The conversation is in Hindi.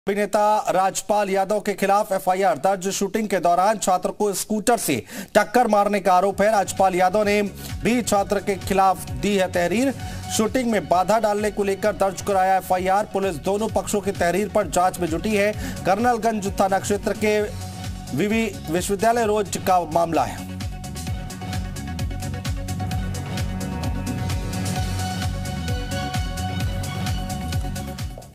अभिनेता राजपाल यादव के खिलाफ एफआईआर दर्ज। शूटिंग के दौरान छात्र को स्कूटर से टक्कर मारने का आरोप है। राजपाल यादव ने भी छात्र के खिलाफ दी है तहरीर। शूटिंग में बाधा डालने को लेकर दर्ज कराया एफआईआर। पुलिस दोनों पक्षों की तहरीर पर जांच में जुटी है। कर्नलगंज थाना क्षेत्र के विवि विश्वविद्यालय रोड का मामला है।